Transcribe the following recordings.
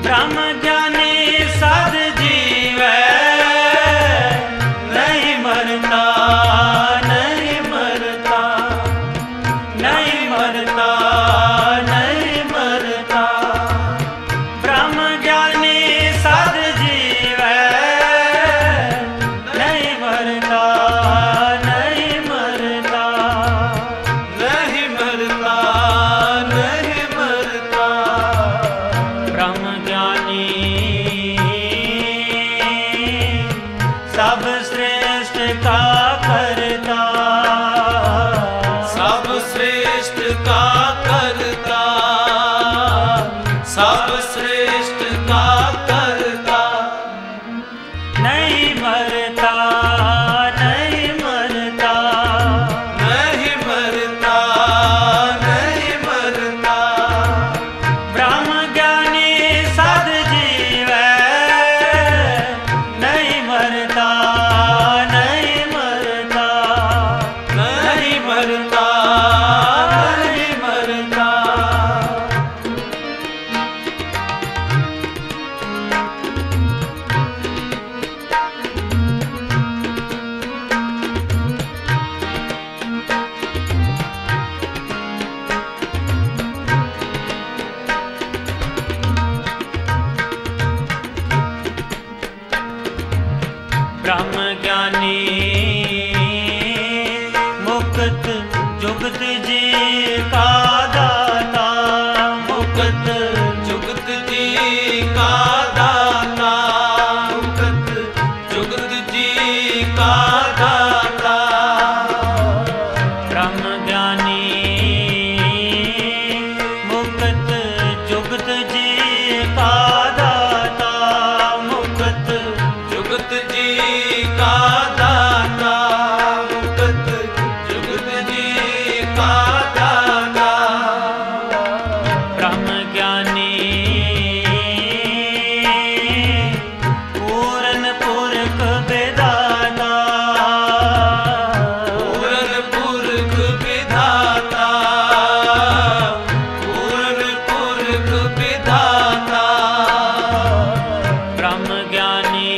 ब्रह्म ज्ञानी सद जीवै, नहीं मरता नहीं मरता, नहीं मरता नहीं मरता। ब्रह्म ज्ञानी सद जीवै, नहीं मरता नहीं मरता, नहीं मरता नहीं मरता। ब्रह्म ज्ञानी सब श्रेष्ठ का करता, सब श्रेष्ठ का करता, सब श्रेष्ठ का करता। नहीं मरता नहीं मरता, नहीं मरता नहीं मरता। ब्रह्म ज्ञानी सद जीवै, नहीं मरता नहीं मरता, नहीं मरता नहीं मरता। ब्रह्म ज्ञानी मुक्त जुगत जी का दाता, मुक्त जुगत जी का दाता, मुक्त जुगत जी का दाता। ब्रह्म ज्ञानी मुक्त जुगत जी का दाता, मुक्त जुगत जी का दाता, मुक्त जुगत जी का दाता। ब्रह्म ज्ञानी पूर्ण पुरख विधाता, पूर्ण पुरख विधाता, पूर्ण पुरख विधाता। ब्रह्म ज्ञानी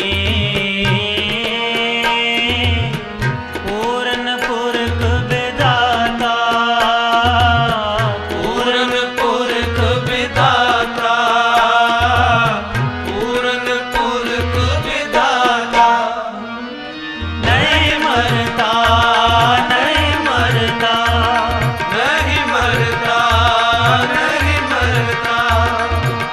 पूर्ण पुरख विधाता, पूर्ण पुरख विधाता, पूर्ण पुरख विधाता। नहीं मरता नहीं मरता, नहीं मरता नहीं मरता।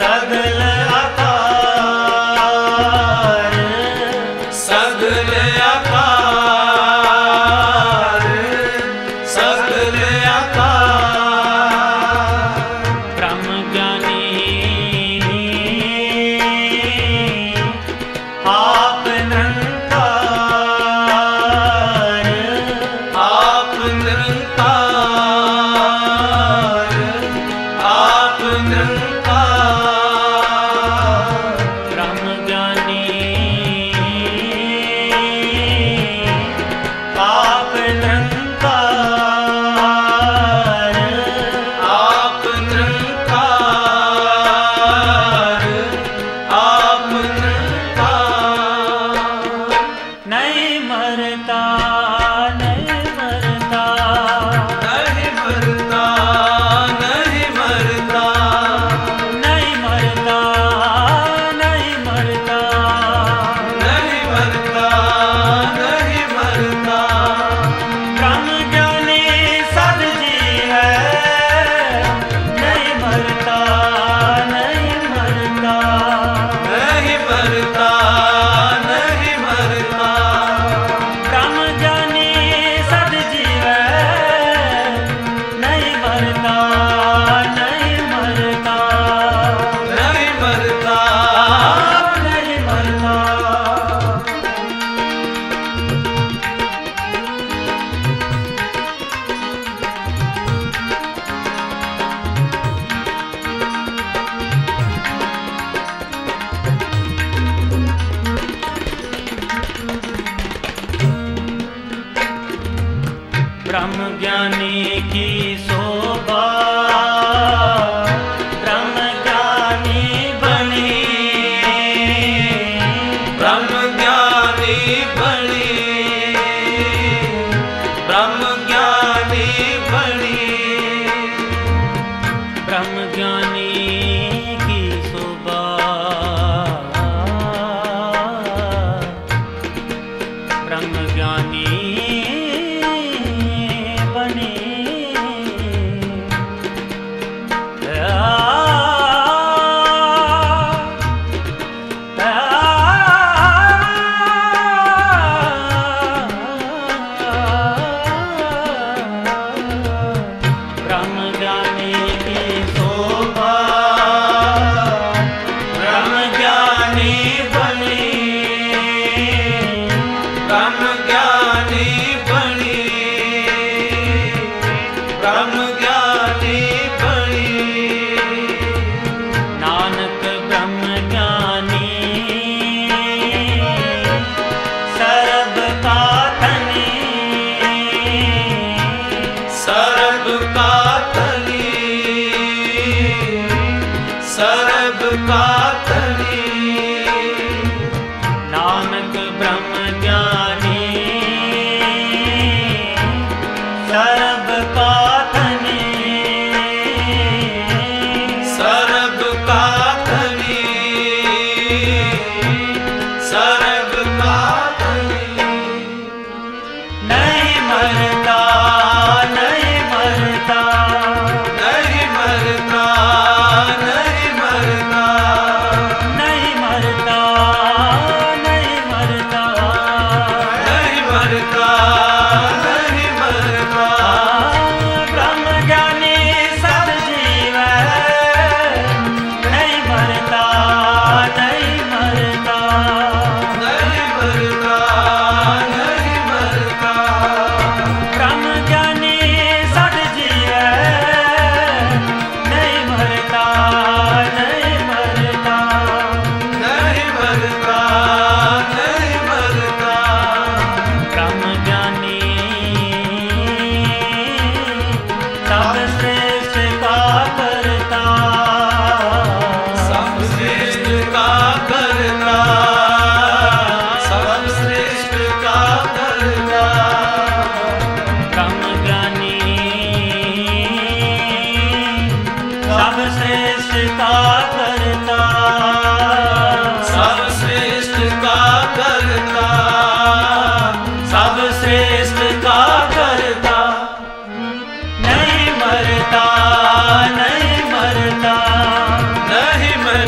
सगल आकार सगल आकार सगल आकार ब्रह्म ज्ञानी आप निरंकार आप निरंकार आप निरंकार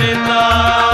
करता